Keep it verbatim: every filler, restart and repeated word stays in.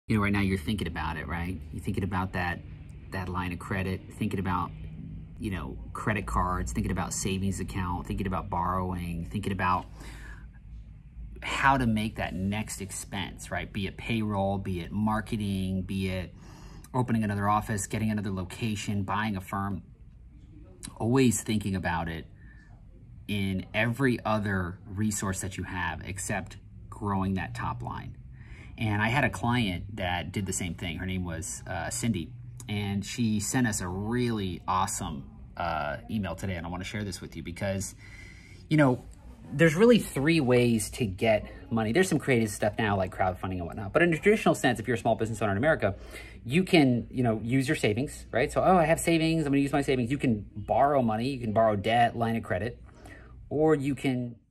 you know, right now you're thinking about it, right? You're thinking about that, that line of credit, thinking about, you know, credit cards, thinking about savings account, thinking about borrowing, thinking about how to make that next expense, right? Be it payroll, be it marketing, be it opening another office, getting another location, buying a firm. Always thinking about it in every other resource that you have except growing that top line. And I had a client that did the same thing. Her name was uh, Cindy, and she sent us a really awesome uh, email today. And I want to share this with you because, you know, there's really three ways to get money. There's some creative stuff now like crowdfunding and whatnot, but in a traditional sense, if you're a small business owner in America, you can, you know, use your savings, right? So, oh, I have savings, I'm gonna use my savings. You can borrow money, you can borrow debt, line of credit, or you can